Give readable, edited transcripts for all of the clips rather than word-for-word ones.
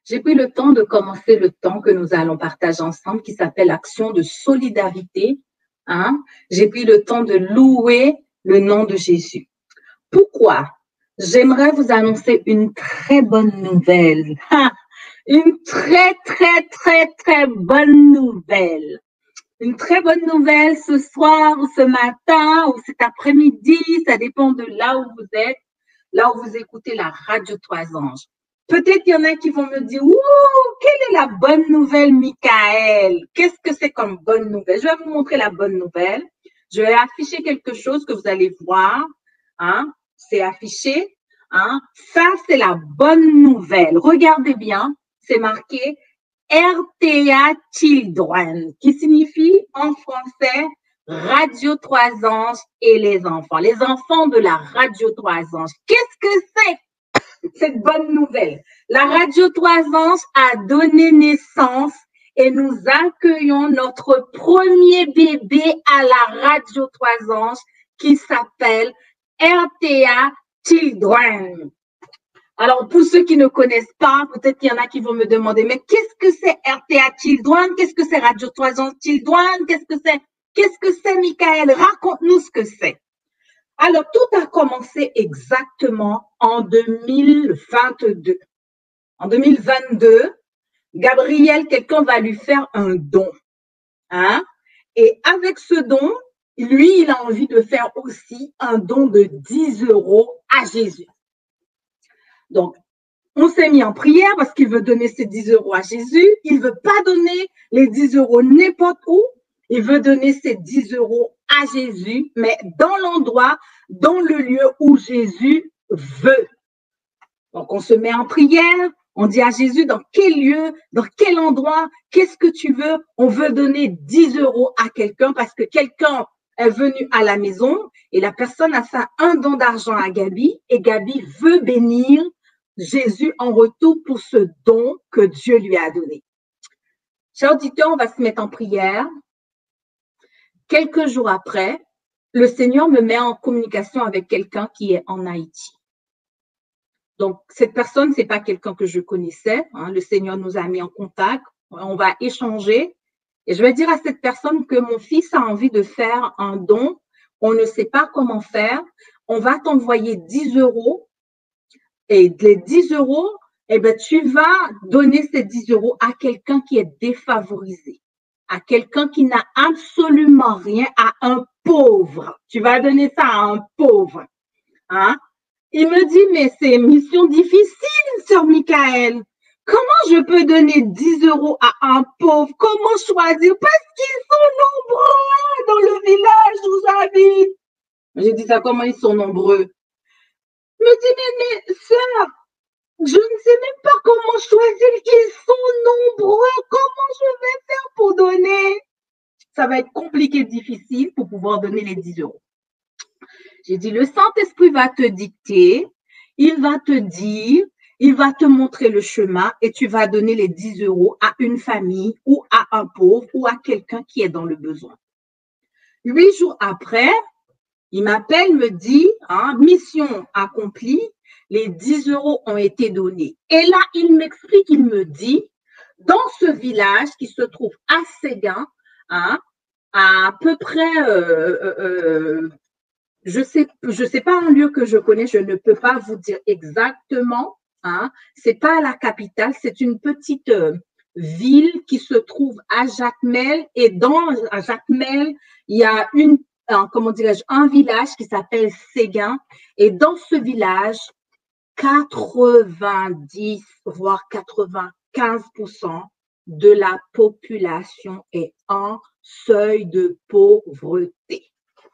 J'ai pris le temps de commencer le temps que nous allons partager ensemble qui s'appelle Action de solidarité. J'ai pris le temps de louer le nom de Jésus. Pourquoi? J'aimerais vous annoncer une très bonne nouvelle. Une très, très, très, très bonne nouvelle. Une très bonne nouvelle ce soir ou ce matin ou cet après-midi, ça dépend de là où vous êtes, là où vous écoutez la radio Trois Anges. Peut-être qu'il y en a qui vont me dire, ouh, quelle est la bonne nouvelle, Michael? Qu'est-ce que c'est comme bonne nouvelle? Je vais vous montrer la bonne nouvelle. Je vais afficher quelque chose que vous allez voir. C'est affiché. Ça, c'est la bonne nouvelle. Regardez bien, c'est marqué RTA Children, qui signifie en français Radio Trois Anges et les enfants de la Radio Trois Anges. Qu'est-ce que c'est cette bonne nouvelle? La Radio Trois Anges a donné naissance et nous accueillons notre premier bébé à la Radio Trois Anges qui s'appelle RTA Children. Alors, pour ceux qui ne connaissent pas, peut-être qu'il y en a qui vont me demander, mais qu'est-ce que c'est RTA Children? Qu'est-ce que c'est Radio Trois Anges Children? Qu'est-ce que c'est, Michael? Raconte-nous ce que c'est. Alors, tout a commencé exactement en 2022. En 2022, Gabriel, quelqu'un va lui faire un don. Et avec ce don, lui, il a envie de faire aussi un don de 10 € à Jésus. Donc, on s'est mis en prière parce qu'il veut donner ses 10 € à Jésus. Il ne veut pas donner les 10 € n'importe où. Il veut donner ses 10 € à Jésus, mais dans l'endroit, dans le lieu où Jésus veut. Donc, on se met en prière. On dit à Jésus, dans quel lieu, dans quel endroit, qu'est-ce que tu veux? On veut donner 10 € à quelqu'un parce que quelqu'un est venu à la maison et la personne a fait un don d'argent à Gabi et Gabi veut bénir Jésus en retour pour ce don que Dieu lui a donné. Chers auditeurs, on va se mettre en prière. Quelques jours après, le Seigneur me met en communication avec quelqu'un qui est en Haïti. Donc, cette personne, c'est pas quelqu'un que je connaissais. Le Seigneur nous a mis en contact. On va échanger. Et je vais dire à cette personne que mon fils a envie de faire un don. On ne sait pas comment faire. On va t'envoyer 10 €. Et les 10 €, tu vas donner ces 10 € à quelqu'un qui est défavorisé, à quelqu'un qui n'a absolument rien, à un pauvre. Tu vas donner ça à un pauvre. Il me dit, mais c'est une mission difficile, sœur Michael. Comment je peux donner 10 € à un pauvre? Comment choisir? Parce qu'ils sont nombreux dans le village où j'habite. J'ai dit ça, comment ils sont nombreux? Il me dit, mais sœur, je ne sais même pas comment choisir qu'ils sont nombreux. Comment je vais faire pour donner? Ça va être compliqué, difficile pour pouvoir donner les 10 €. J'ai dit, le Saint-Esprit va te dicter, il va te dire, il va te montrer le chemin et tu vas donner les 10 € à une famille ou à un pauvre ou à quelqu'un qui est dans le besoin. 8 jours après, il m'appelle, me dit, mission accomplie, les 10 € ont été donnés. Et là, il m'explique, il me dit, dans ce village qui se trouve à Séguin, à peu près, je sais pas un lieu que je connais, je ne peux pas vous dire exactement. C'est pas la capitale, c'est une petite ville qui se trouve à Jacmel. Et dans Jacmel, il y a un village qui s'appelle Séguin. Et dans ce village, 90 voire 95% de la population est en seuil de pauvreté.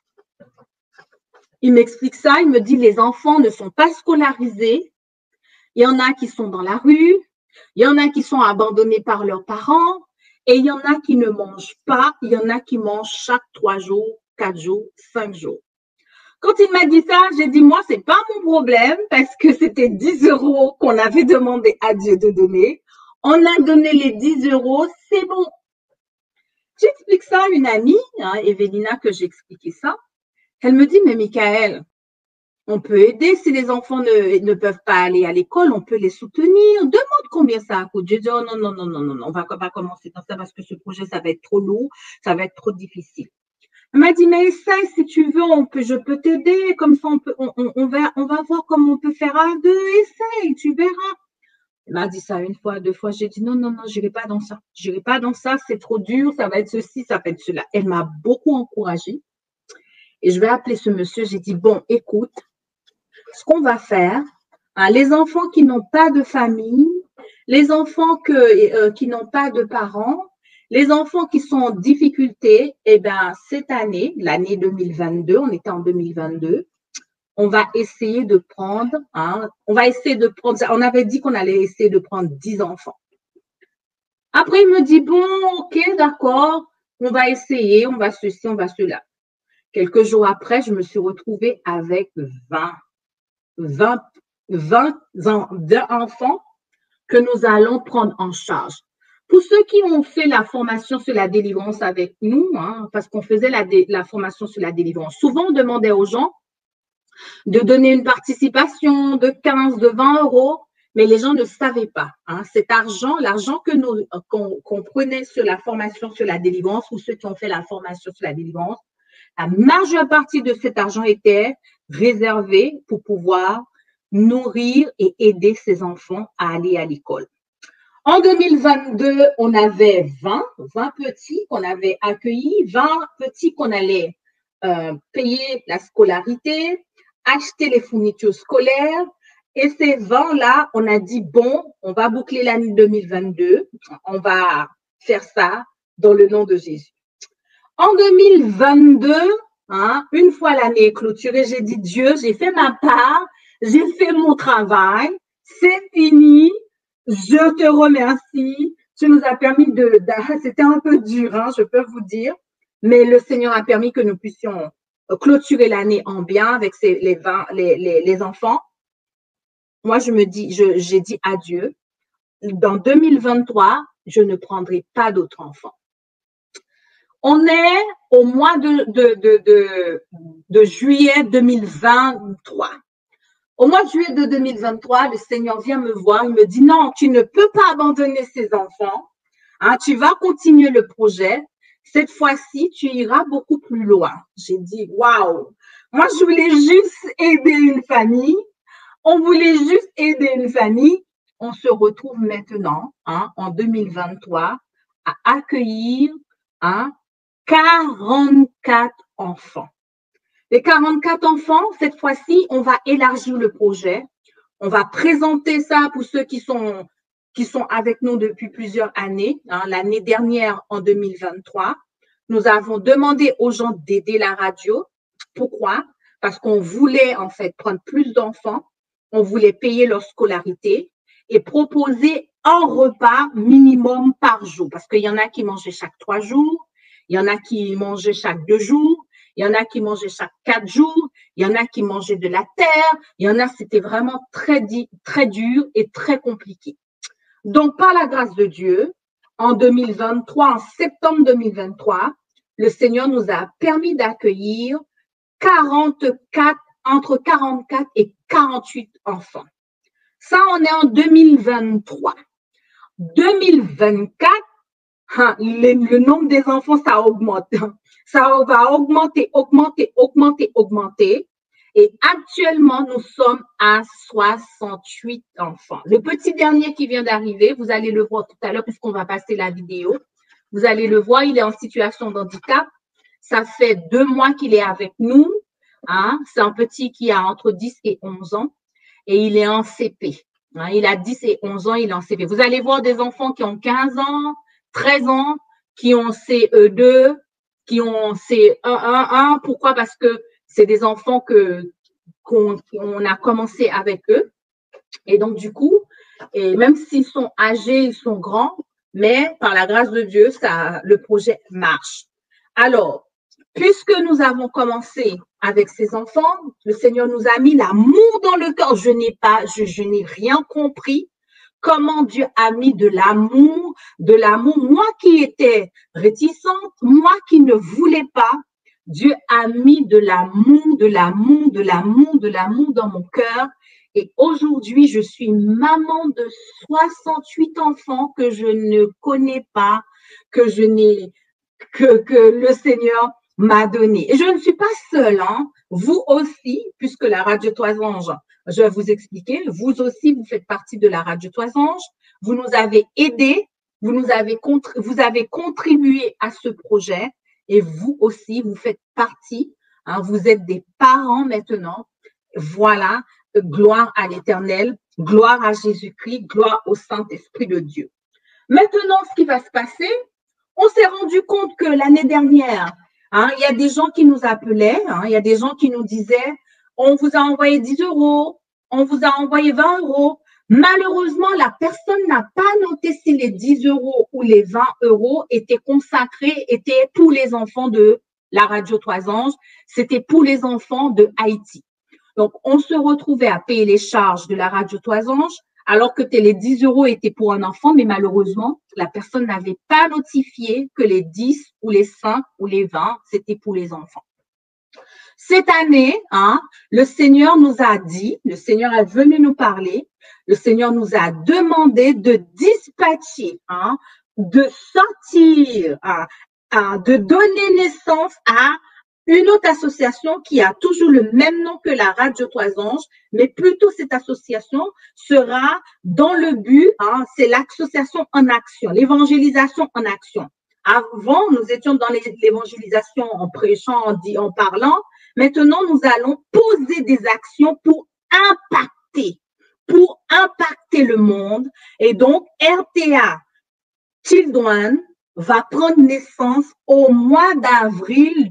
Il m'explique ça, il me dit les enfants ne sont pas scolarisés, il y en a qui sont dans la rue, il y en a qui sont abandonnés par leurs parents et il y en a qui ne mangent pas, il y en a qui mangent chaque 3 jours, 4 jours, 5 jours. Quand il m'a dit ça, j'ai dit moi, c'est pas mon problème parce que c'était 10 € qu'on avait demandé à Dieu de donner. On a donné les 10 €, c'est bon. J'explique ça à une amie, Evelina, que j'expliquais ça. Elle me dit, mais Michael, on peut aider si les enfants ne peuvent pas aller à l'école, on peut les soutenir. Demande dormir ça à coup. J'ai dit, oh non, non, non, non, non, non, on va pas commencer comme ça parce que ce projet, ça va être trop lourd, ça va être trop difficile. Elle m'a dit, mais essaye si tu veux, je peux t'aider, comme ça on va voir comment on peut faire à deux, essaye, tu verras. Elle m'a dit ça une fois, deux fois, j'ai dit, non, non, non, j'irai pas dans ça, j'irai pas dans ça, c'est trop dur, ça va être ceci, ça va être cela. Elle m'a beaucoup encouragée et je vais appeler ce monsieur, j'ai dit, bon, écoute, ce qu'on va faire, hein, les enfants qui n'ont pas de famille, les enfants qui n'ont pas de parents, les enfants qui sont en difficulté, eh bien, cette année, l'année 2022, on était en 2022, on va essayer de prendre, hein, on avait dit qu'on allait essayer de prendre 10 enfants. Après, il me dit, bon, ok, d'accord, on va essayer, on va ceci, on va cela. Quelques jours après, je me suis retrouvée avec 20 enfants que nous allons prendre en charge. Pour ceux qui ont fait la formation sur la délivrance avec nous, hein, parce qu'on faisait la formation sur la délivrance, souvent on demandait aux gens de donner une participation de 15, de 20 euros, mais les gens ne savaient pas. Hein, cet argent, l'argent qu'on prenait sur la formation sur la délivrance, ou ceux qui ont fait la formation sur la délivrance, la majeure partie de cet argent était réservé pour pouvoir nourrir et aider ces enfants à aller à l'école. En 2022, on avait 20 petits qu'on avait accueillis, 20 petits qu'on allait payer la scolarité, acheter les fournitures scolaires. Et ces 20-là, on a dit, bon, on va boucler l'année 2022, on va faire ça dans le nom de Jésus. En 2022, hein, une fois l'année clôturée, j'ai dit, Dieu, j'ai fait ma part, j'ai fait mon travail, c'est fini, je te remercie. Tu nous as permis c'était un peu dur, hein, je peux vous dire, mais le Seigneur a permis que nous puissions clôturer l'année en bien avec les enfants. Moi, j'ai dit à Dieu, dans 2023, je ne prendrai pas d'autres enfants. On est au mois de juillet 2023. Au mois de juillet de 2023, le Seigneur vient me voir, il me dit, non, tu ne peux pas abandonner ces enfants, hein, tu vas continuer le projet. Cette fois-ci, tu iras beaucoup plus loin. J'ai dit, waouh, moi, je voulais juste aider une famille. On voulait juste aider une famille. On se retrouve maintenant, hein, en 2023, à accueillir 44 enfants. Les 44 enfants, cette fois-ci, on va élargir le projet. On va présenter ça pour ceux qui sont avec nous depuis plusieurs années. Hein, l'année dernière, en 2023, nous avons demandé aux gens d'aider la radio. Pourquoi? Parce qu'on voulait en fait prendre plus d'enfants, on voulait payer leur scolarité et proposer un repas minimum par jour. Parce qu'il y en a qui mangeaient chaque 3 jours, il y en a qui mangeaient chaque 2 jours, il y en a qui mangeaient chaque 4 jours, il y en a qui mangeaient de la terre, il y en a, c'était vraiment très dur et très compliqué. Donc, par la grâce de Dieu, en 2023, en septembre 2023, le Seigneur nous a permis d'accueillir entre 44 et 48 enfants. Ça, on est en 2023. 2024, le nombre des enfants, ça augmente. Ça va augmenter. Et actuellement, nous sommes à 68 enfants. Le petit dernier qui vient d'arriver, vous allez le voir tout à l'heure puisqu'on va passer la vidéo. Vous allez le voir, il est en situation de handicap. Ça fait 2 mois qu'il est avec nous. Hein? C'est un petit qui a entre 10 et 11 ans et il est en CP. Hein? Il a 10 et 11 ans, il est en CP. Vous allez voir des enfants qui ont 15 ans, 13 ans, qui ont CE2, qui ont C1. Pourquoi? Parce que c'est des enfants qu'on a commencé avec eux. Et donc, du coup, et même s'ils sont âgés, ils sont grands, mais par la grâce de Dieu, le projet marche. Alors, puisque nous avons commencé avec ces enfants, le Seigneur nous a mis l'amour dans le cœur. Je n'ai rien compris. Comment Dieu a mis de l'amour. Moi qui étais réticente, moi qui ne voulais pas, Dieu a mis de l'amour dans mon cœur Et aujourd'hui, je suis maman de 68 enfants que je ne connais pas, que le Seigneur m'a donné. Et je ne suis pas seule, hein. Vous aussi, puisque la Radio Toisange, je vais vous expliquer, vous aussi, vous faites partie de la Radio Toisange. Vous nous avez aidés, vous avez contribué à ce projet et vous aussi, vous faites partie, hein, vous êtes des parents maintenant. Voilà, gloire à l'Éternel, gloire à Jésus-Christ, gloire au Saint-Esprit de Dieu. Maintenant, ce qui va se passer, on s'est rendu compte que l'année dernière, hein, il y a des gens qui nous appelaient, hein, il y a des gens qui nous disaient, on vous a envoyé 10 euros, on vous a envoyé 20 euros. Malheureusement, la personne n'a pas noté si les 10 euros ou les 20 euros étaient consacrés, étaient pour les enfants de la Radio Toisange, c'était pour les enfants de Haïti. Donc, on se retrouvait à payer les charges de la Radio Toisange, alors que les 10 euros étaient pour un enfant, mais malheureusement, la personne n'avait pas notifié que les 10 ou les 5 ou les 20, c'était pour les enfants. Cette année, hein, le Seigneur nous a dit, le Seigneur est venu nous parler, le Seigneur nous a demandé de dispatcher, hein, de sortir, de donner naissance à une autre association qui a toujours le même nom que la Radio Toisange, mais plutôt cette association sera dans le but, hein, c'est l'association en action, l'évangélisation en action. Avant, nous étions dans l'évangélisation en prêchant, en parlant. Maintenant, nous allons poser des actions pour impacter le monde. Et donc, RTA Children va prendre naissance au mois d'avril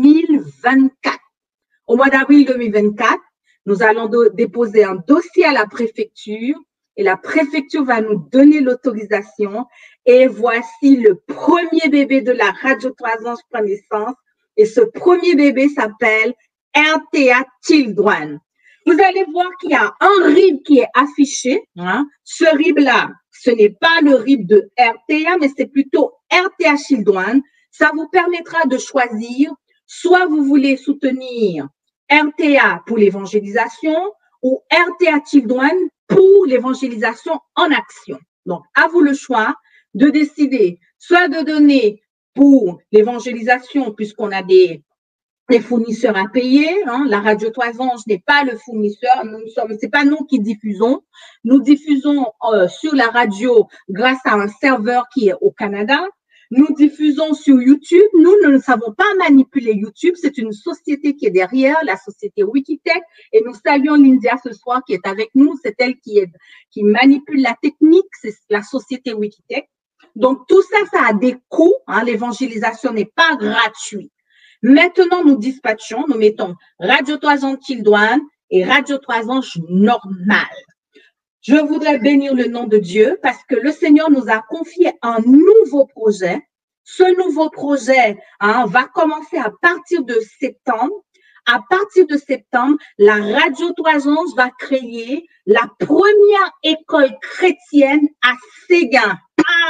2024. Au mois d'avril 2024, nous allons déposer un dossier à la préfecture et la préfecture va nous donner l'autorisation. Et voici le premier bébé de la Radio Toisange prend naissance. Et ce premier bébé s'appelle RTA Children. Vous allez voir qu'il y a un RIB qui est affiché. Hein. Ce RIB-là, ce n'est pas le RIB de RTA, mais c'est plutôt RTA Children. Ça vous permettra de choisir, soit vous voulez soutenir RTA pour l'évangélisation ou RTA Children pour l'évangélisation en action. Donc, à vous le choix de décider soit de donner pour l'évangélisation, puisqu'on a des fournisseurs à payer. Hein. La Radio Toisange n'est pas le fournisseur. C'est pas nous qui diffusons. Nous diffusons sur la radio grâce à un serveur qui est au Canada. Nous diffusons sur YouTube. Nous ne savons pas manipuler YouTube. C'est une société qui est derrière, la société Wikitech. Et nous saluons Lindia ce soir qui est avec nous. C'est elle qui manipule la technique. C'est la société Wikitech. Donc, tout ça, ça a des coûts. Hein. L'évangélisation n'est pas gratuite. Maintenant, nous dispatchons, nous mettons Radio Toisange Children et Radio Toisange normale. Je voudrais bénir le nom de Dieu parce que le Seigneur nous a confié un nouveau projet. Ce nouveau projet va commencer à partir de septembre. À partir de septembre, la Radio Toisange va créer la première école chrétienne à Séguin.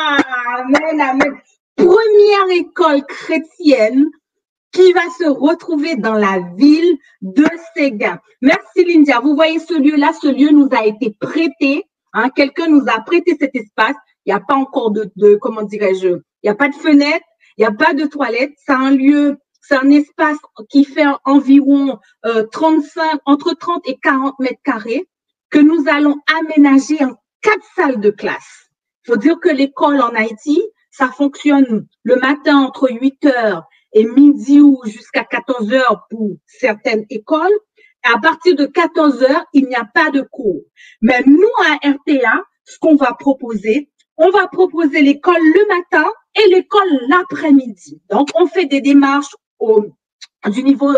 Amen, amen. Première école chrétienne qui va se retrouver dans la ville de Séguin. Merci Lindia. Vous voyez ce lieu-là, ce lieu nous a été prêté. Hein, quelqu'un nous a prêté cet espace. Il n'y a pas encore comment dirais-je, il n'y a pas de fenêtre, il n'y a pas de toilette. C'est un lieu, c'est un espace qui fait environ entre 30 et 40 mètres carrés que nous allons aménager en 4 salles de classe. Il faut dire que l'école en Haïti, ça fonctionne le matin entre 8 heures et midi ou jusqu'à 14 heures pour certaines écoles. À partir de 14 heures, il n'y a pas de cours. Mais nous, à RTA, ce qu'on va proposer, on va proposer l'école le matin et l'école l'après-midi. Donc, on fait des démarches au niveau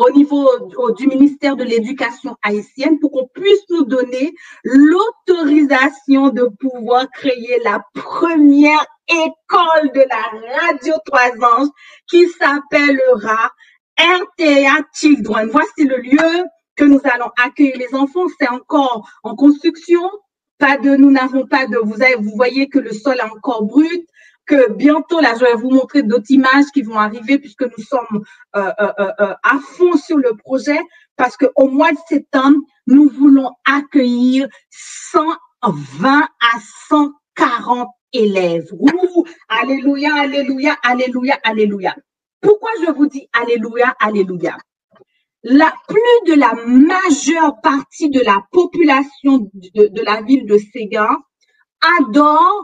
du ministère de l'Éducation haïtienne pour qu'on puisse nous donner l'autorisation de pouvoir créer la première école de la Radio Toisange qui s'appellera RTA Children. Voici le lieu que nous allons accueillir les enfants. C'est encore en construction. Nous n'avons pas de, vous voyez que le sol est encore brut, que bientôt, là, je vais vous montrer d'autres images qui vont arriver puisque nous sommes à fond sur le projet. parce qu'au mois de septembre, nous voulons accueillir 120 à 140 élèves. Ouh, alléluia, alléluia, alléluia, alléluia. Pourquoi je vous dis alléluia, alléluia? Plus de la majeure partie de la population de la ville de Séguin adore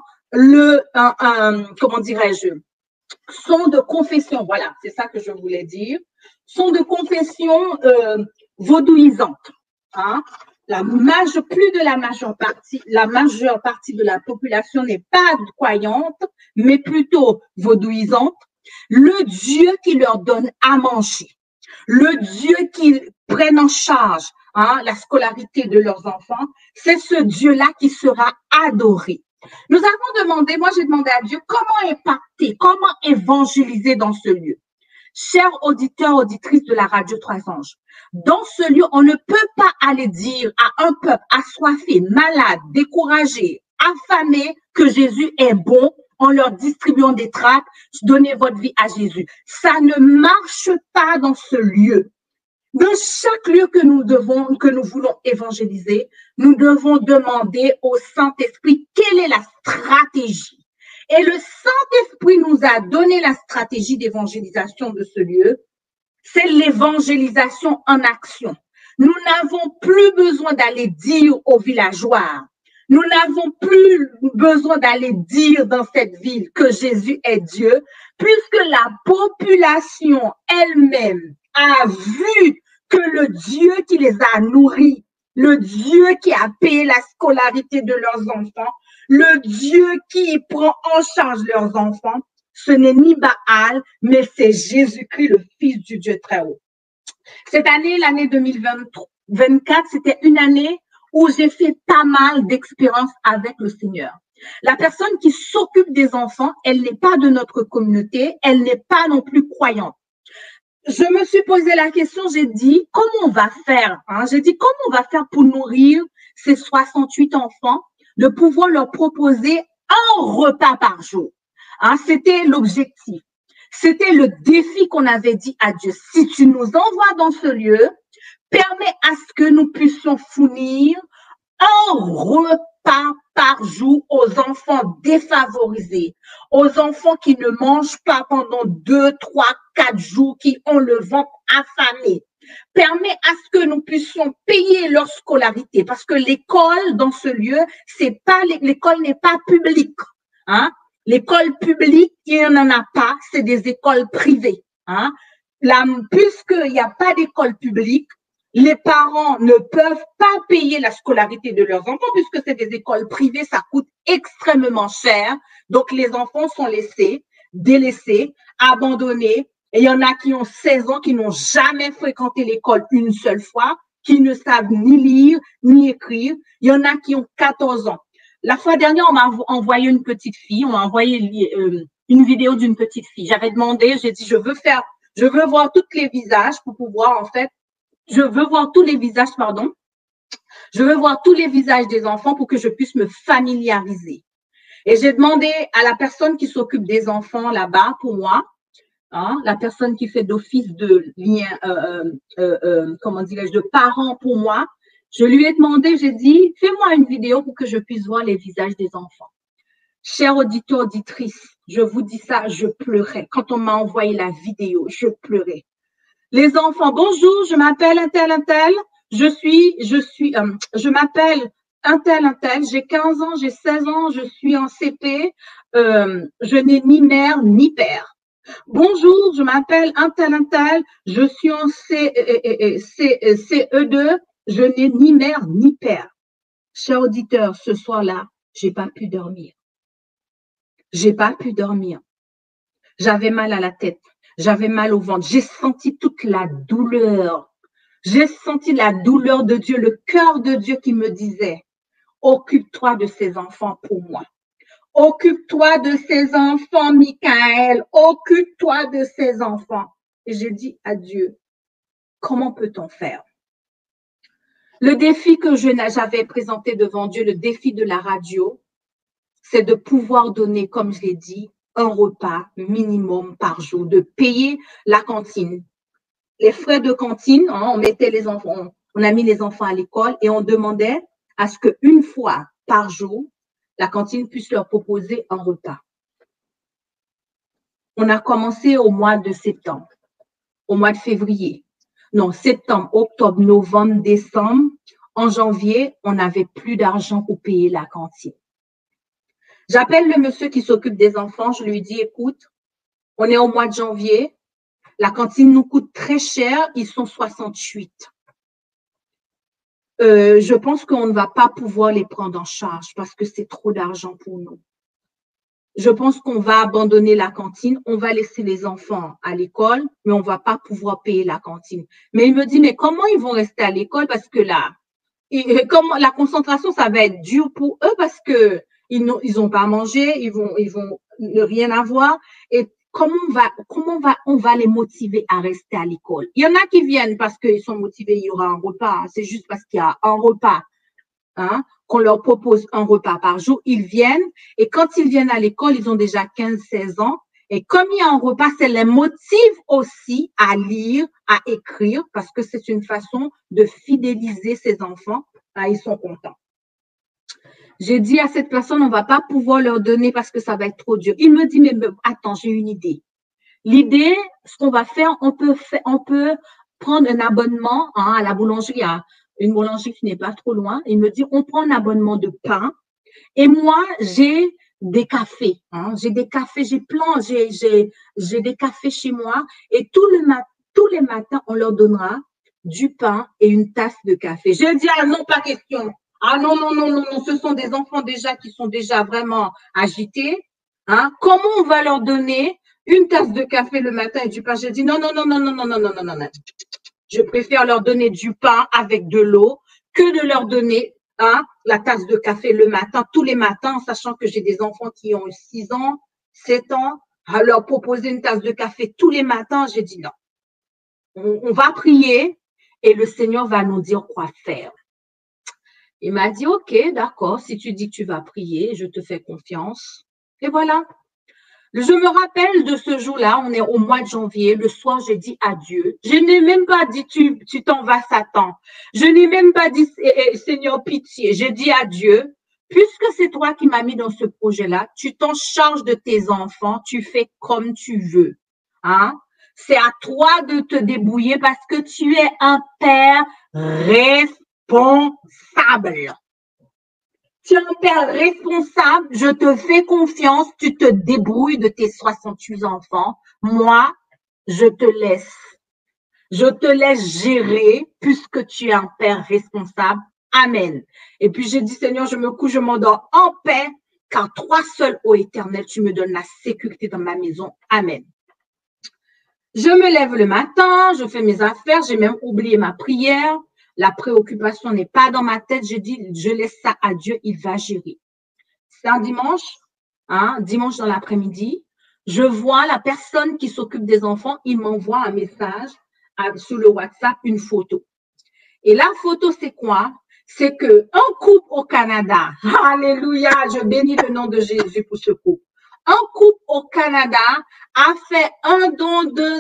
comment dirais-je, sont de confession, voilà, c'est ça que je voulais dire, sont de confession vaudouisante. Hein? Plus de la majeure partie de la population n'est pas croyante, mais plutôt vaudouisante. Le Dieu qui leur donne à manger, le Dieu qui prenne en charge la scolarité de leurs enfants, c'est ce Dieu-là qui sera adoré. Nous avons demandé, moi j'ai demandé à Dieu, comment impacter, comment évangéliser dans ce lieu. Chers auditeurs, auditrices de la radio Trois Anges, dans ce lieu, on ne peut pas aller dire à un peuple assoiffé, malade, découragé, affamé que Jésus est bon en leur distribuant des tracts, donnez votre vie à Jésus. Ça ne marche pas dans ce lieu. Dans chaque lieu que nous voulons évangéliser, nous devons demander au Saint-Esprit quelle est la stratégie. Et le Saint-Esprit nous a donné la stratégie d'évangélisation de ce lieu. C'est l'évangélisation en action. Nous n'avons plus besoin d'aller dire aux villageois. Nous n'avons plus besoin d'aller dire dans cette ville que Jésus est Dieu, puisque la population elle-même a vu que le Dieu qui les a nourris, le Dieu qui a payé la scolarité de leurs enfants, le Dieu qui prend en charge leurs enfants, ce n'est ni Baal, mais c'est Jésus-Christ, le Fils du Dieu très haut. Cette année, l'année 2024, c'était une année où j'ai fait pas mal d'expériences avec le Seigneur. La personne qui s'occupe des enfants, elle n'est pas de notre communauté, elle n'est pas non plus croyante. Je me suis posé la question, j'ai dit, comment on va faire? J'ai dit, comment on va faire pour nourrir ces 68 enfants, de pouvoir leur proposer un repas par jour? C'était l'objectif. C'était le défi qu'on avait dit à Dieu. Si tu nous envoies dans ce lieu, permets à ce que nous puissions fournir un repas par jour aux enfants défavorisés, aux enfants qui ne mangent pas pendant 2, 3, 4 jours, qui ont le ventre affamé. Permet à ce que nous puissions payer leur scolarité, parce que l'école dans ce lieu, l'école n'est pas publique. L'école publique, il n'y en a pas, c'est des écoles privées. Puisqu'il n'y a pas d'école publique, les parents ne peuvent pas payer la scolarité de leurs enfants, puisque c'est des écoles privées, ça coûte extrêmement cher. Donc, les enfants sont délaissés, abandonnés. Et il y en a qui ont 16 ans, qui n'ont jamais fréquenté l'école une seule fois, qui ne savent ni lire, ni écrire. Il y en a qui ont 14 ans. La fois dernière, on m'a envoyé une petite fille, on m'a envoyé une vidéo d'une petite fille. J'avais demandé, j'ai dit, je veux voir tous les visages pour pouvoir, je veux voir tous les visages des enfants pour que je puisse me familiariser. Et j'ai demandé à la personne qui s'occupe des enfants là-bas pour moi, la personne qui fait d'office de lien, de parent pour moi, je lui ai demandé, j'ai dit, fais-moi une vidéo pour que je puisse voir les visages des enfants. Chers auditeurs, auditrices, je vous dis ça, je pleurais. Quand on m'a envoyé la vidéo, je pleurais. Les enfants, bonjour, je m'appelle un tel, je m'appelle un tel, j'ai 15 ans, j'ai 16 ans, je suis en CP, je n'ai ni mère ni père. Bonjour, je m'appelle un tel, je suis en CE2, je n'ai ni mère ni père. Chers auditeurs, ce soir-là, j'ai pas pu dormir. J'avais mal à la tête. J'avais mal au ventre. J'ai senti toute la douleur. J'ai senti la douleur de Dieu, le cœur de Dieu qui me disait, occupe-toi de ces enfants pour moi. Occupe-toi de ces enfants, Michael. Occupe-toi de ces enfants. Et j'ai dit à Dieu, comment peut-on faire? Le défi que j'avais présenté devant Dieu, le défi de la radio, c'est de pouvoir donner, comme je l'ai dit, un repas minimum par jour, de payer la cantine. les frais de cantine, hein, on mettait les enfants, on a mis les enfants à l'école et on demandait à ce qu'une fois par jour, la cantine puisse leur proposer un repas. On a commencé au mois de septembre, au mois de février. Non, septembre, octobre, novembre, décembre. En janvier, on n'avait plus d'argent pour payer la cantine. J'appelle le monsieur qui s'occupe des enfants, je lui dis, écoute, on est au mois de janvier, la cantine nous coûte très cher, ils sont 68. Je pense qu'on ne va pas pouvoir les prendre en charge parce que c'est trop d'argent pour nous. Je pense qu'on va abandonner la cantine, on va laisser les enfants à l'école, mais on va pas pouvoir payer la cantine. Mais il me dit, mais comment ils vont rester à l'école parce que là, comment la concentration, ça va être dur pour eux parce que ils ont pas mangé, ils vont ne rien avoir. Et comment on va les motiver à rester à l'école? Il y en a qui viennent parce qu'ils sont motivés, il y aura un repas. C'est juste parce qu'il y a un repas. Hein, qu'on leur propose un repas par jour, ils viennent et quand ils viennent à l'école, ils ont déjà 15-16 ans et comme il y a un repas, ça les motive aussi à lire, à écrire parce que c'est une façon de fidéliser ces enfants. Hein, ils sont contents. J'ai dit à cette personne, on va pas pouvoir leur donner parce que ça va être trop dur. Il me dit, mais attends, j'ai une idée. L'idée, ce qu'on va faire, on peut prendre un abonnement hein, à la boulangerie, à une boulangerie qui n'est pas trop loin. Il me dit, on prend un abonnement de pain. Et moi, j'ai des cafés. Hein, j'ai des cafés, j'ai des cafés chez moi. Et tous les matins, on leur donnera du pain et une tasse de café. J'ai dit, ah non, pas question. Ah non, ce sont des enfants déjà qui sont déjà vraiment agités. Hein. Comment on va leur donner une tasse de café le matin et du pain? J'ai dit, non. Je préfère leur donner du pain avec de l'eau que de leur donner hein, la tasse de café le matin, tous les matins, sachant que j'ai des enfants qui ont 6 ans, 7 ans, à leur proposer une tasse de café tous les matins, j'ai dit non. On va prier et le Seigneur va nous dire quoi faire. Il m'a dit, OK, d'accord, si tu dis que tu vas prier, je te fais confiance. Et voilà. Je me rappelle de ce jour-là, on est au mois de janvier, le soir, j'ai dit adieu. Je n'ai même pas dit, tu t'en vas, Satan. Je n'ai même pas dit, Seigneur, pitié. J'ai dit adieu. Puisque c'est toi qui m'as mis dans ce projet-là, tu t'en charges de tes enfants, tu fais comme tu veux. Hein? C'est à toi de te débrouiller parce que tu es un père responsable. Tu es un père responsable, je te fais confiance, tu te débrouilles de tes 68 enfants. Moi, je te laisse gérer puisque tu es un père responsable. Amen. Et puis j'ai dit, Seigneur, je me couche, je m'endors en paix, car toi seul, ô Éternel, tu me donnes la sécurité dans ma maison. Amen. Je me lève le matin, je fais mes affaires, j'ai même oublié ma prière. La préoccupation n'est pas dans ma tête. Je dis, je laisse ça à Dieu, il va gérer. C'est un dimanche, hein, dimanche dans l'après-midi. Je vois la personne qui s'occupe des enfants, il m'envoie un message sur le WhatsApp, une photo. Et la photo, c'est quoi? C'est que un couple au Canada, alléluia, je bénis le nom de Jésus pour ce couple. Un couple au Canada a fait un don de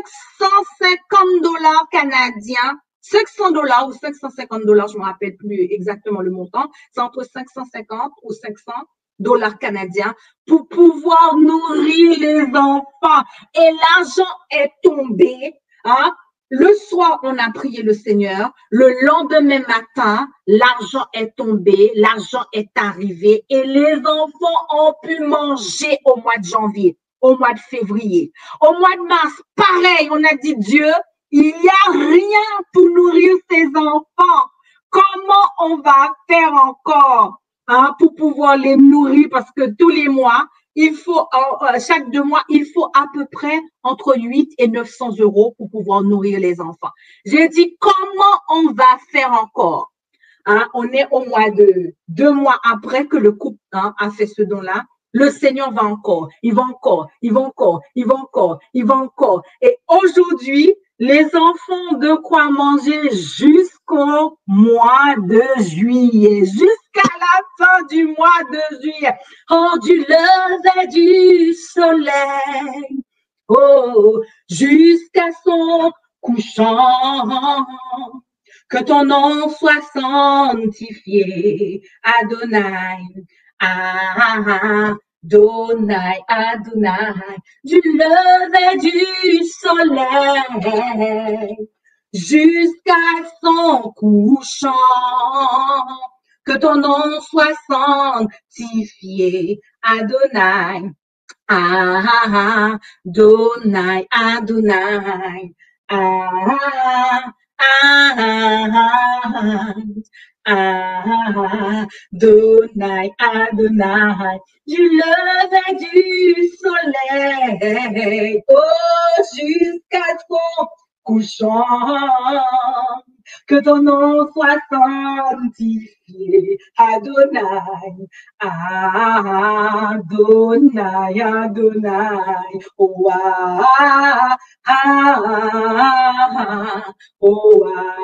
$550 canadiens. $500 ou $550, je me rappelle plus exactement le montant. C'est entre 550 ou $500 canadiens pour pouvoir nourrir les enfants. Et l'argent est tombé, hein. Le soir, on a prié le Seigneur. Le lendemain matin, l'argent est tombé, l'argent est arrivé et les enfants ont pu manger au mois de janvier, au mois de février. Au mois de mars, pareil, on a dit Dieu, il n'y a rien pour nourrir ces enfants. Comment on va faire encore hein, pour pouvoir les nourrir? Parce que tous les mois, il faut, chaque 2 mois, il faut à peu près entre 8 et 900 € pour pouvoir nourrir les enfants. J'ai dit, comment on va faire encore? Hein, on est au mois de 2 mois après que le couple hein, a fait ce don-là. Le Seigneur va encore, il va encore, il va encore, il va encore, il va encore. Et aujourd'hui, les enfants ont de quoi manger jusqu'au mois de juillet, jusqu'à la fin du mois de juillet. Oh, du lever du soleil, oh, jusqu'à son couchant. Que ton nom soit sanctifié, Adonai, Adonai, Adonai, du lever du soleil jusqu'à son couchant. Que ton nom soit sanctifié, Adonai, Adonai, Adonai, Adonai, Adonai, du lever du soleil, oh, jusqu'à ton couchant. Que ton nom soit sanctifié, Adonai, Adonai, Adonai, oh, oh,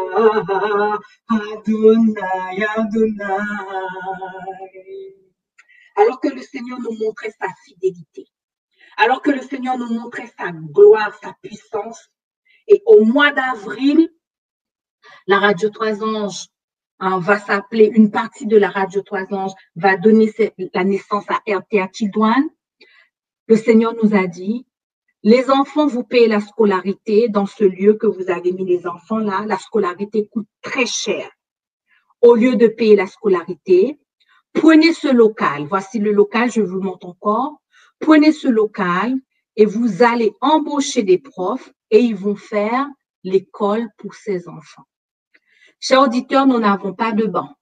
Adonai, Adonai. Alors que le Seigneur nous montrait sa fidélité, alors que le Seigneur nous montrait sa gloire, sa puissance, et au mois d'avril, la Radio Trois Anges va s'appeler, une partie de la Radio Trois Anges va donner la naissance à RTA Children. Le Seigneur nous a dit, les enfants, vous payez la scolarité dans ce lieu que vous avez mis les enfants là. La scolarité coûte très cher. Au lieu de payer la scolarité, prenez ce local. Voici le local, je vous montre encore. Prenez ce local et vous allez embaucher des profs et ils vont faire l'école pour ces enfants. Chers auditeurs, nous n'avons pas de banc.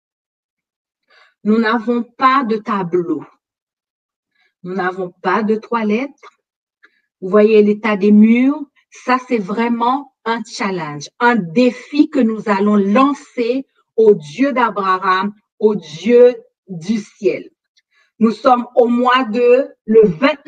Nous n'avons pas de tableau. Nous n'avons pas de toilettes. Vous voyez l'état des murs. Ça, c'est vraiment un challenge, un défi que nous allons lancer au Dieu d'Abraham, au Dieu du ciel. Nous sommes au mois de le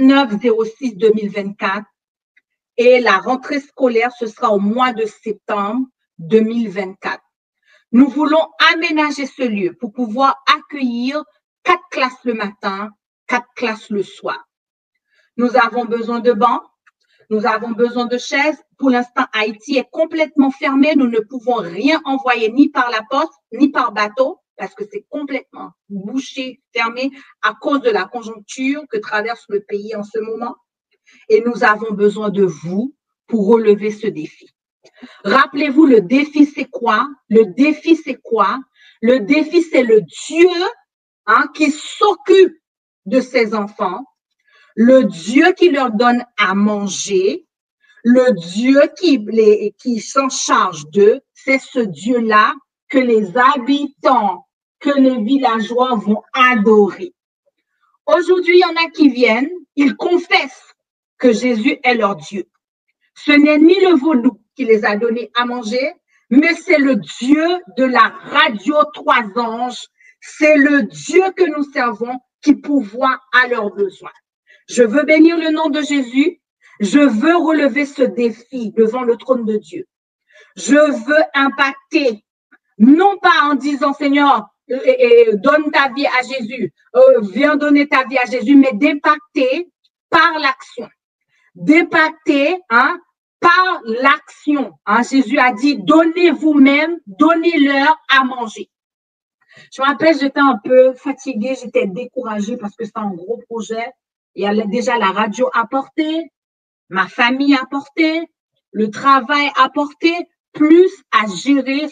29/06/2024 et la rentrée scolaire, ce sera au mois de septembre 2024. Nous voulons aménager ce lieu pour pouvoir accueillir 4 classes le matin, 4 classes le soir. Nous avons besoin de bancs, nous avons besoin de chaises. Pour l'instant, Haïti est complètement fermé. Nous ne pouvons rien envoyer ni par la poste, ni par bateau, parce que c'est complètement bouché, fermé à cause de la conjoncture que traverse le pays en ce moment. Et nous avons besoin de vous pour relever ce défi. Rappelez-vous, le défi, c'est quoi? Le défi, c'est quoi? Le défi, c'est le Dieu qui s'occupe de ses enfants, le Dieu qui leur donne à manger, le Dieu qui s'en charge d'eux. C'est ce Dieu-là que les habitants, que les villageois vont adorer. Aujourd'hui, il y en a qui viennent, ils confessent que Jésus est leur Dieu. Ce n'est ni le vaudou qui les a donné à manger, mais c'est le Dieu de la Radio Trois Anges. C'est le Dieu que nous servons qui pourvoit à leurs besoins. Je veux bénir le nom de Jésus. Je veux relever ce défi devant le trône de Dieu. Je veux impacter, non pas en disant Seigneur, donne ta vie à Jésus, viens donner ta vie à Jésus, mais d'impacter par l'action. D'impacter, par l'action. Jésus a dit, donnez vous-même, donnez-leur à manger. Je me rappelle, j'étais un peu fatiguée, j'étais découragée parce que c'est un gros projet. Il y a déjà la radio à porter, ma famille à porter, le travail à porter, plus à gérer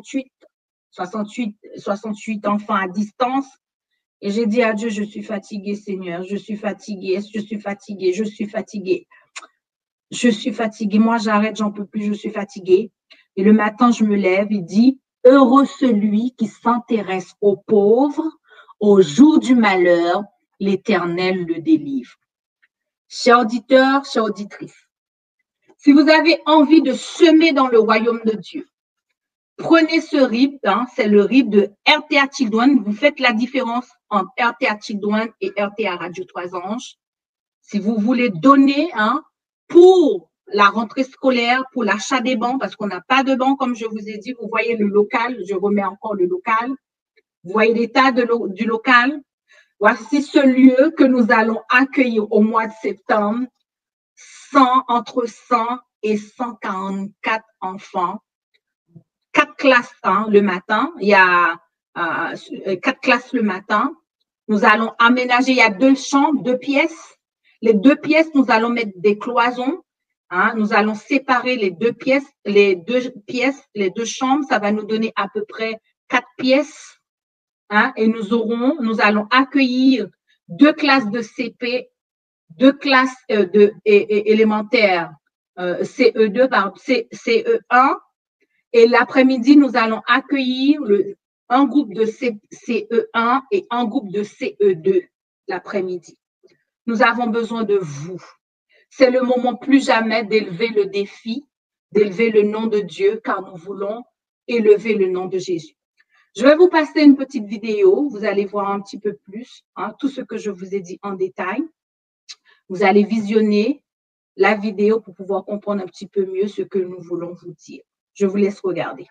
68 enfants à distance. Et j'ai dit à Dieu, je suis fatiguée, Seigneur, je suis fatiguée, je suis fatiguée, je suis fatiguée. Je suis fatiguée, moi j'arrête, j'en peux plus, je suis fatiguée. Et le matin, je me lève et dis, heureux celui qui s'intéresse aux pauvres, au jour du malheur, l'Éternel le délivre. Chers auditeurs, chères auditrices, si vous avez envie de semer dans le royaume de Dieu, prenez ce RIB, c'est le RIB de RTA Children. Vous faites la différence entre RTA Children et RTA Radio Trois Anges. Si vous voulez donner pour la rentrée scolaire, pour l'achat des bancs, parce qu'on n'a pas de bancs, comme je vous ai dit, vous voyez le local, je remets encore le local. Vous voyez l'état du local. Voici ce lieu que nous allons accueillir au mois de septembre, entre 100 et 144 enfants. 4 classes le matin. Il y a 4 classes le matin. Nous allons aménager, il y a 2 chambres, 2 pièces. Les 2 pièces, nous allons mettre des cloisons. Nous allons séparer les 2 pièces, les deux chambres. Ça va nous donner à peu près 4 pièces. Et nous allons accueillir 2 classes de CP, 2 classes élémentaires, CE2, pardon, CE1. Et l'après-midi, nous allons accueillir un groupe de CE1 et un groupe de CE2 l'après-midi. Nous avons besoin de vous. C'est le moment plus jamais d'élever le défi, d'élever le nom de Dieu, car nous voulons élever le nom de Jésus. Je vais vous passer une petite vidéo. Vous allez voir un petit peu plus tout ce que je vous ai dit en détail. Vous allez visionner la vidéo pour pouvoir comprendre un petit peu mieux ce que nous voulons vous dire. Je vous laisse regarder.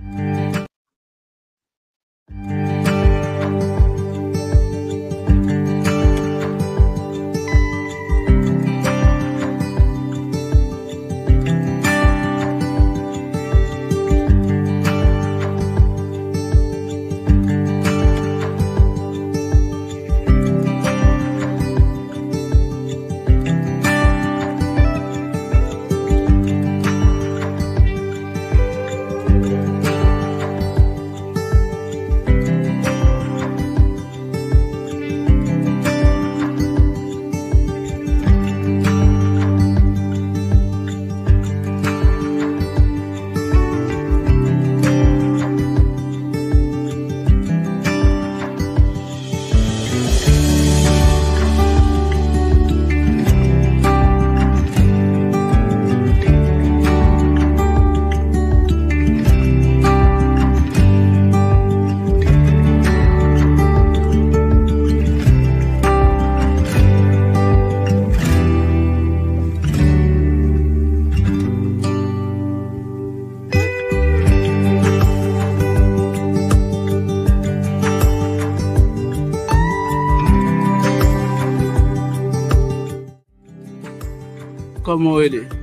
Comment elle est?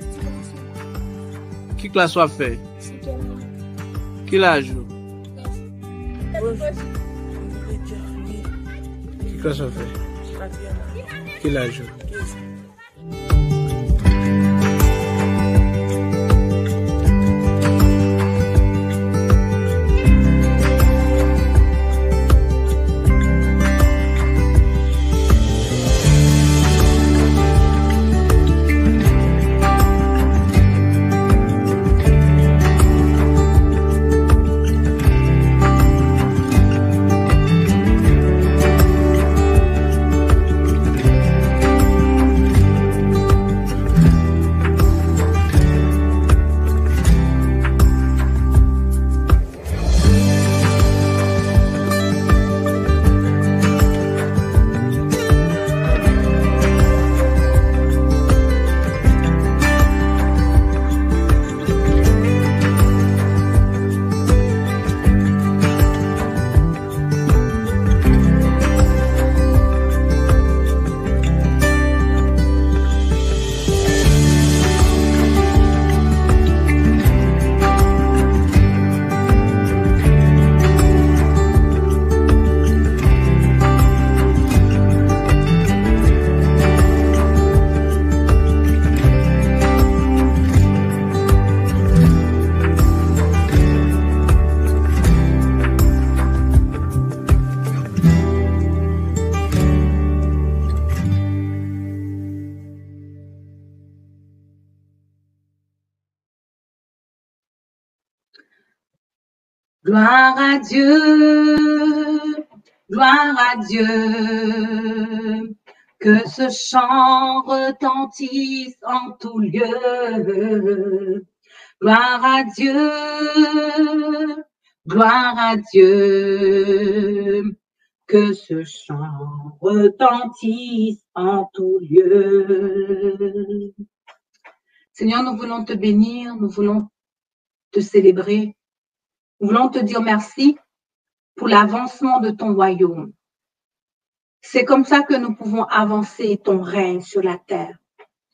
Qui classe soit fait? Qui l'âge? Qui classe soit fait? Qui l'âge? Gloire à Dieu, que ce chant retentisse en tout lieu. Gloire à Dieu, que ce chant retentisse en tout lieu. Seigneur, nous voulons te bénir, nous voulons te célébrer. Nous voulons te dire merci pour l'avancement de ton royaume. C'est comme ça que nous pouvons avancer ton règne sur la terre.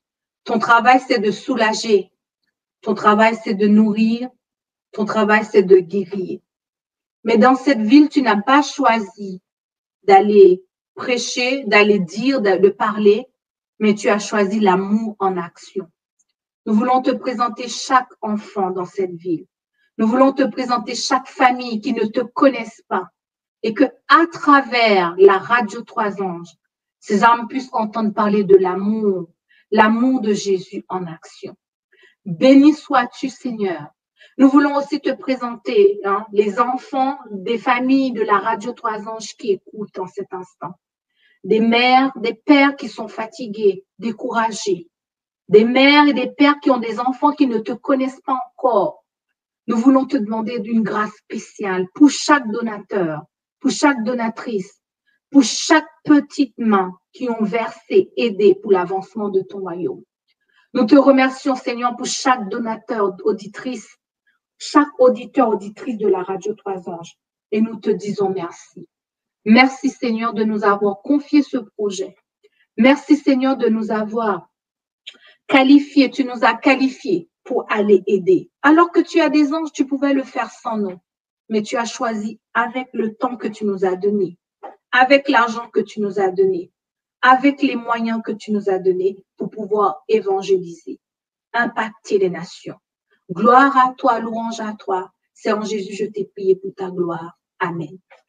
Ton travail, c'est de soulager. Ton travail, c'est de nourrir. Ton travail, c'est de guérir. Mais dans cette ville, tu n'as pas choisi d'aller prêcher, d'aller dire, de parler, mais tu as choisi l'amour en action. Nous voulons te présenter chaque enfant dans cette ville. Nous voulons te présenter chaque famille qui ne te connaisse pas et que à travers la radio Trois Anges, ces âmes puissent entendre parler de l'amour de Jésus en action. Béni sois-tu, Seigneur. Nous voulons aussi te présenter les enfants des familles de la radio Trois Anges qui écoutent en cet instant. Des mères, des pères qui sont fatigués, découragés. Des mères et des pères qui ont des enfants qui ne te connaissent pas encore. Nous voulons te demander d'une grâce spéciale pour chaque donateur, pour chaque donatrice, pour chaque petite main qui ont versé, aidé pour l'avancement de ton royaume. Nous te remercions, Seigneur, pour chaque donateur, auditrice, chaque auditeur, auditrice de la radio Trois Anges. Et nous te disons merci. Merci, Seigneur, de nous avoir confié ce projet. Merci, Seigneur, de nous avoir qualifiés. Tu nous as qualifiés pour aller aider. Alors que tu as des anges, tu pouvais le faire sans nous. Mais tu as choisi avec le temps que tu nous as donné, avec l'argent que tu nous as donné, avec les moyens que tu nous as donnés pour pouvoir évangéliser, impacter les nations. Gloire à toi, louange à toi. C'est en Jésus, je t'ai prié pour ta gloire. Amen.